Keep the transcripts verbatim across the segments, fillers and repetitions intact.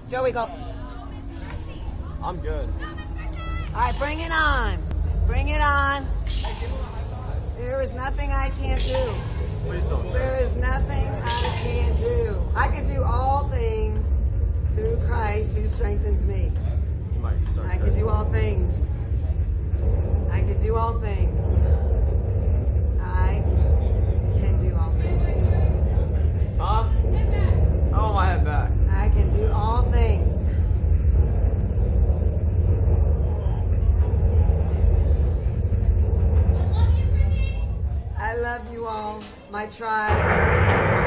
Joey, go. I'm good. All right, bring it on. Bring it on. There is nothing I can't do. Please don't. There is nothing I can't do. I can do all things through Christ who strengthens me. You might start I can do all things. I can do all things. I can do all things. Huh? I want my head back. I can do all things. I love you all, my tribe.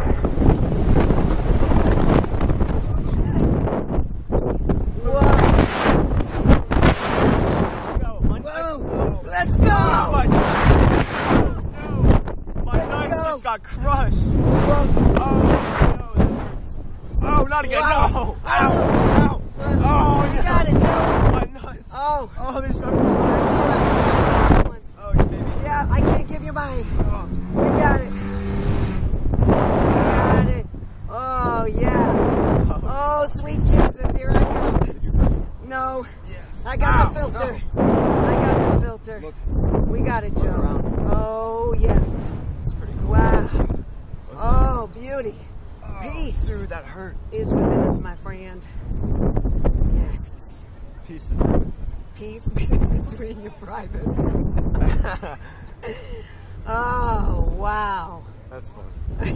Let's go! Oh my God. No. My nuts go. just got crushed. Oh, no, that hurts. Oh, not again. Wow. No. Ow. Ow. Oh, You yeah. got it, Joey. My nuts. Oh, Oh, they just got that's crushed. right. Oh, you baby. Yeah, I can't give you mine. Oh. We got it. We got it. Oh, yeah. Oh, sweet Jesus, here I come. Did you press it? No. Yes. I got Ow. the filter. I got the filter. Look. We got it, Joe. Oh, yes. It's pretty cool. Wow. Wasn't Oh, beauty. it? Peace Dude, that hurt. is within us, my friend. Yes. Peace is Peace between your privates. Oh, wow. That's fun.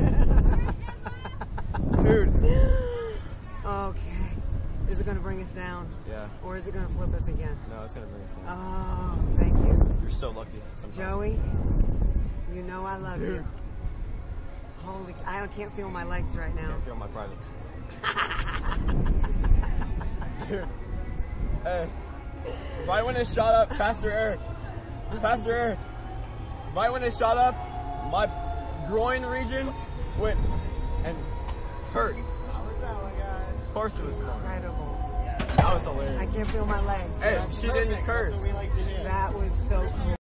Dude. Okay. Is it going to bring us down? Yeah. Or is it going to flip us again? No, it's gonna bring us down. Oh, thank you. You're so lucky sometimes. Joey, you know I love Dude. you. Holy, I don't- can't feel my legs right I now. can't feel my privates. Dude. Hey. Right when it shot up, Pastor Eric. Pastor Eric. Right when it shot up, my groin region went and hurt. Of course it was fun. Incredible. That was I hilarious. can't feel my legs. Hey, she didn't curse. That was so cool.